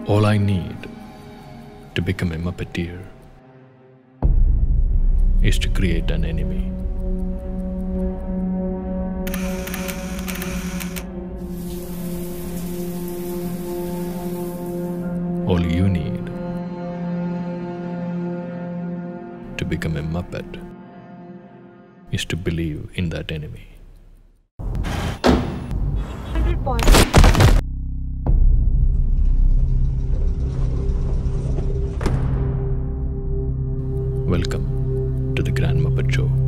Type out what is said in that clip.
All I need to become a Muppeteer is to create an enemy. All you need to become a Muppet is to believe in that enemy. 100 points. Welcome to the Grand Muppet Show.